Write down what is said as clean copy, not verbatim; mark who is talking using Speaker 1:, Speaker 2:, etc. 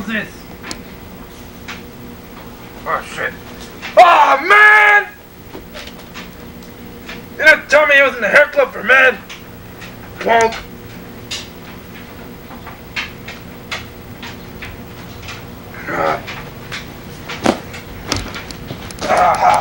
Speaker 1: hell's this?
Speaker 2: Oh shit. Oh man! You didn't tell me he was in the hair club for men. Punk. Ah.